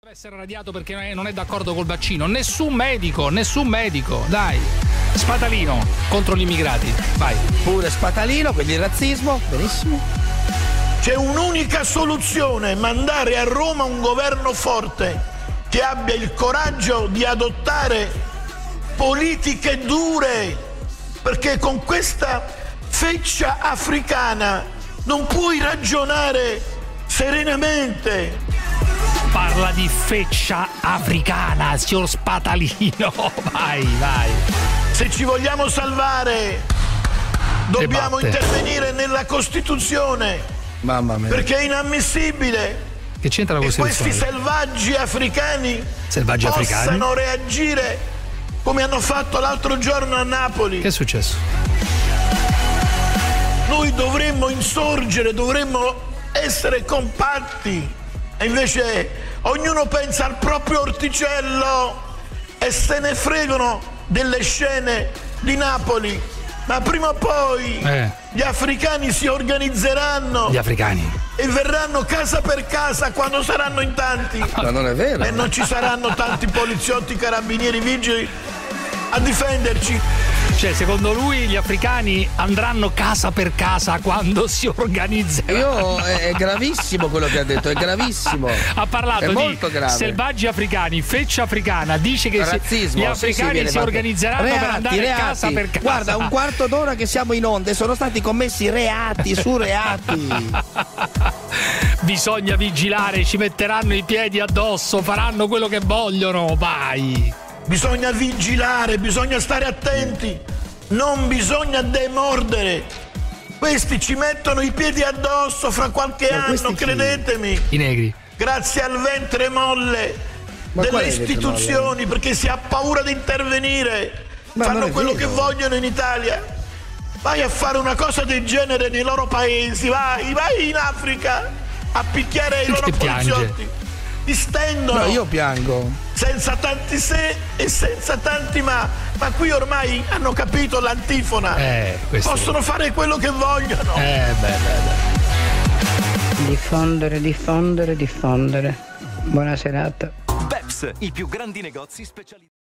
Essere radiato perché non è d'accordo col vaccino. Nessun medico, dai. Spatalino contro gli immigrati, vai. Pure Spatalino, quindi il razzismo, benissimo. C'è un'unica soluzione: mandare a Roma un governo forte che abbia il coraggio di adottare politiche dure, perché con questa feccia africana non puoi ragionare serenamente. Parla di feccia africana, signor Spatalino. Vai. Se ci vogliamo salvare, dobbiamo intervenire nella Costituzione. Mamma mia. Perché è inammissibile che c'entra la che Costituzione? questi selvaggi africani possano reagire come hanno fatto l'altro giorno a Napoli. Che è successo? Noi dovremmo insorgere, dovremmo essere compatti. E invece ognuno pensa al proprio orticello e se ne fregano delle scene di Napoli. Ma prima o poi gli africani si organizzeranno. Gli africani. E verranno casa per casa quando saranno in tanti. Ma non è vero. E non ci saranno tanti poliziotti, carabinieri, vigili a difenderci. Cioè, secondo lui gli africani andranno casa per casa quando si organizzeranno. È gravissimo quello che ha detto, è gravissimo. Ha parlato è di molto grave. Selvaggi africani, feccia africana, dice che razzismo, gli africani si organizzeranno per andare casa per casa. Guarda, un quarto d'ora che siamo in onde, sono stati commessi reati su reati. Bisogna vigilare, ci metteranno i piedi addosso, faranno quello che vogliono, vai. Bisogna vigilare, bisogna stare attenti, non bisogna demordere. Questi ci mettono i piedi addosso fra qualche anno, credetemi. I negri. Grazie al ventre molle delle istituzioni, perché si ha paura di intervenire. Fanno quello che vogliono in Italia. Vai a fare una cosa del genere nei loro paesi, vai in Africa a picchiare i loro poliziotti. Ti stendono. No, io piango. Senza tanti se e senza tanti ma qui ormai hanno capito l'antifona. Possono fare quello che vogliono. Diffondere. Buona serata. Beps, i più grandi negozi specializzati.